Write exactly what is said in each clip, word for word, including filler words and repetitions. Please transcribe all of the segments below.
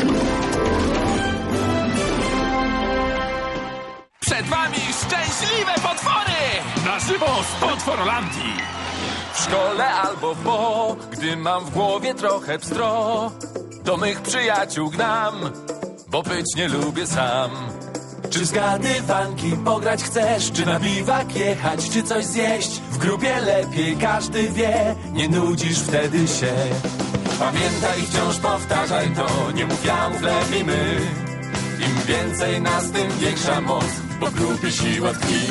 Przed wami szczęśliwe potwory! Na żywo z Potworolandii! W szkole albo po, gdy mam w głowie trochę pstro, do mych przyjaciół gnam, bo być nie lubię sam. Czy zgadywanki pograć chcesz, czy na biwak jechać, czy coś zjeść? W grupie lepiej, każdy wie, nie nudzisz wtedy się. Pamiętaj, wciąż powtarzaj to, nie mów ja, mów lepiej my. Im więcej nas, tym większa moc, bo w grupie siła tkwi.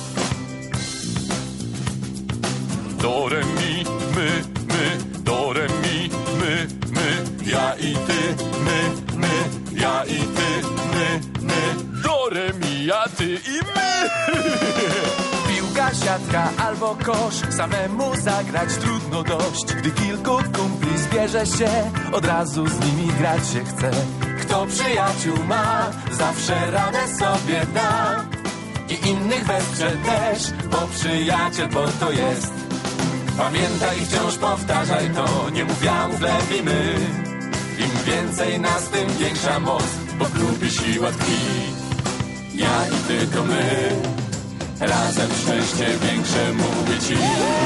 Do, re, mi, my, my, do, re, mi, my, my, ja i ty, my, my, ja i ty, my, my, do, re, mi, ja, ty i my. Piłka, siatka albo kosz, samemu zagrać trudno dość. Gdy kilku kumpli zbierze się, od razu z nimi grać się chce. Kto przyjaciół ma, zawsze radę sobie da i innych wesprze też, bo przyjaciel po to jest. Pamiętaj, wciąż powtarzaj to, nie mów ja, mów lepiej my. Im więcej nas, tym większa moc, bo w grupie siła tkwi. Ja i ty to my, razem szczęście większe, mówię ci.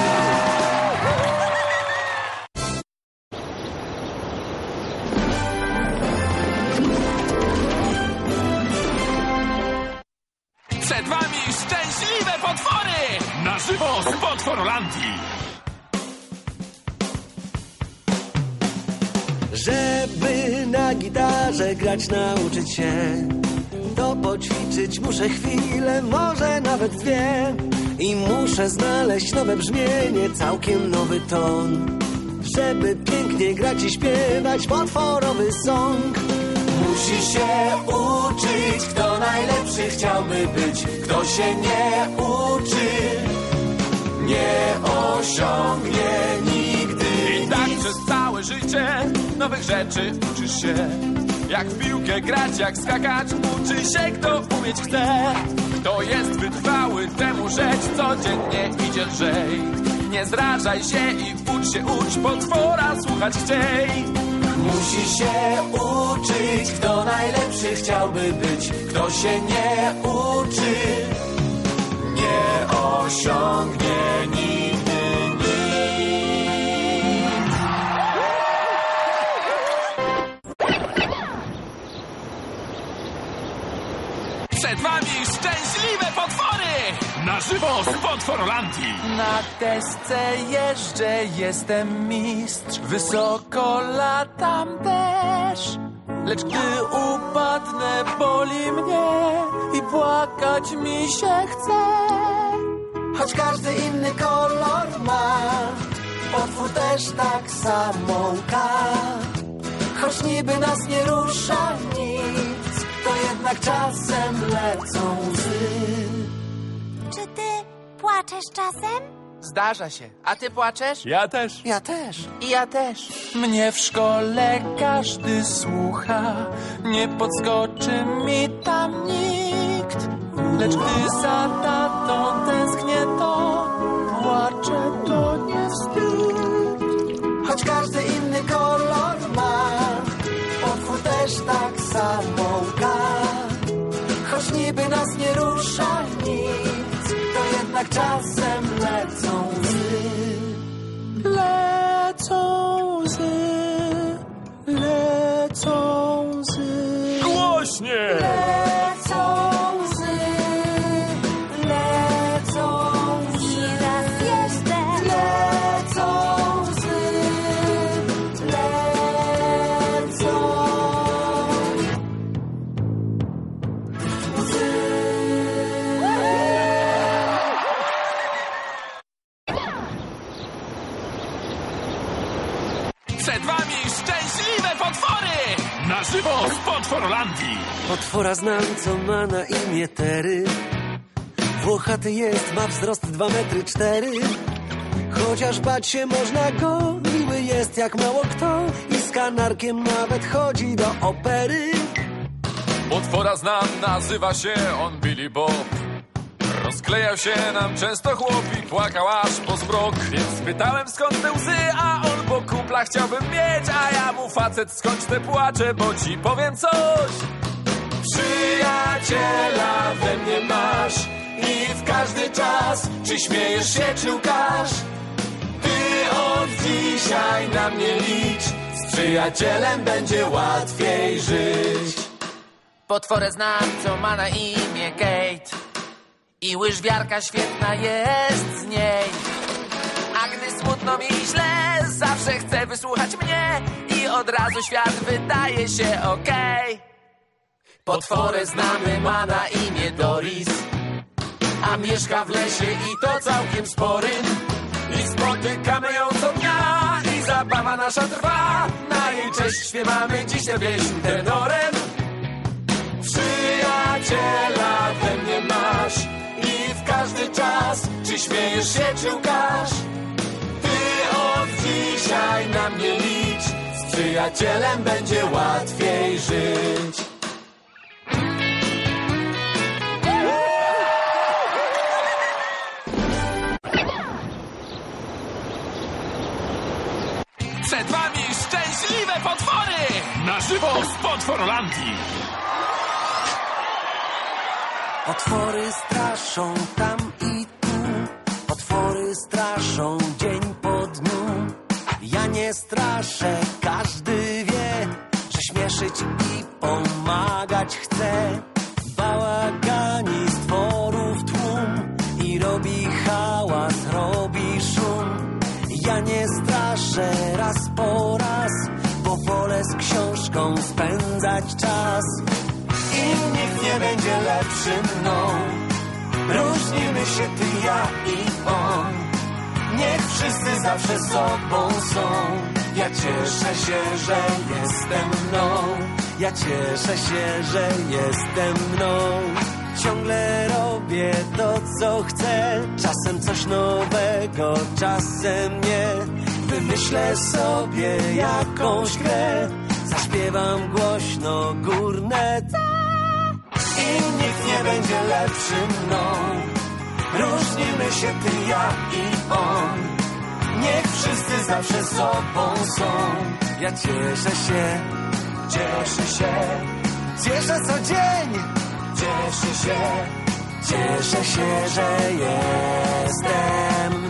Przed wami szczęśliwe potwory! Na żywo z Potworolandii! Żeby na gitarze grać nauczyć się, to poćwiczyć muszę chwilę, może nawet dwie. I muszę znaleźć nowe brzmienie, całkiem nowy ton, żeby pięknie grać i śpiewać potworowy song. Musi się uczyć, kto najlepszy chciałby być. Kto się nie uczy, nie osiągnie nigdy I tak nic. przez całe życie nowych rzeczy uczysz się. Jak w piłkę grać, jak skakać, uczy się kto umieć chce. Kto jest wytrwały, temu rzecz codziennie idzie lżej. Nie zrażaj się i ucz się, ucz potwora słuchać chciej. Musi się uczyć, kto najlepszy chciałby być. Kto się nie uczy, nie osiągnie nigdy nic. Przed wami szczęśliwe potwory! Na żywo z Potworolandii! Na desce jeżdżę, jestem mistrz, wysoko latam też. Lecz gdy upadnę, boli mnie i płakać mi się chce. Choć każdy inny kolor ma, potwór też tak samo łka. Choć niby nas nie rusza nic, to jednak czasem lecą łzy. Czy ty płaczesz czasem? Zdarza się. A ty płaczesz? Ja też. Ja też. I ja też. Mnie w szkole każdy słucha, nie podskoczy mi tam nikt. Lecz gdy za tatą tęsknię, to płaczę, to nie wstyd. Choć każdy inny kolor ma, potwór też tak samo łka. Choć niby nas nie rusza nic, to jednak czasem lecą łzy. Lecą łzy, lecą łzy. Głośnie! Lecą łzy, lecą łzy. I raz jeszcze. Lecą łzy, lecą łzy. Przed wami szczęśliwe potwory! Na żywo z Potworolandii! Potwora znam, co ma na imię Tery. Włochaty jest, ma wzrost dwa metry cztery. Chociaż bać się można go, miły jest jak mało kto. I z kanarkiem nawet chodzi do opery. Potwora znam, nazywa się on Billy Bob. Rozklejał się nam często chłop i płakał aż po zmrok. Więc spytałem skąd te łzy, a on bo kupla chciałbym mieć, a ja mu facet skądś te płacze, bo ci powiem coś. Przyjaciela we mnie masz i w każdy czas, czy śmiejesz się, czy łkasz, ty od dzisiaj na mnie licz, z przyjacielem będzie łatwiej żyć. Potworę znam, co ma na imię Kate, i łyżwiarka świetna jest z niej. A gdy smutno mi źle, zawsze chce wysłuchać mnie i od razu świat wydaje się okej. Potworę znamy, ma na imię Doris, a mieszka w lesie i to całkiem sporym. I spotykamy ją co dnia i zabawa nasza trwa. Na jej cześć śpiewamy dziś tę pieśń tenorem. Przyjaciela we mnie masz i w każdy czas, czy śmiejesz się, czy łkasz, ty od dzisiaj na mnie licz, z przyjacielem będzie łatwiej żyć. Przed wami szczęśliwe potwory! Na żywo z Potworlandii! Potwory straszą tam i tu, potwory straszą dzień po dniu. Ja nie straszę, każdy wie, że śmieszyć i pomagać chcę. Bałagani stworów tłum i robi hałas, robi szum. Ja nie straszę raz po raz, bo wolę z książką spędzać czas. I nikt nie będzie lepszy mną, różnimy się ty, ja i on. Niech wszyscy zawsze sobą są. Ja cieszę się, że jestem mną. Ja cieszę się, że jestem mną. Ciągle robię to, co chcę. Czasem coś nowego, czasem nie. Wymyślę sobie jakąś grę, zaśpiewam głośno górne C. I nikt nie będzie lepszy mną, różnimy się ty, ja i on. Niech wszyscy zawsze sobą są. Ja cieszę się, cieszę się, cieszę co dzień. Cieszę się, cieszę się, że jestem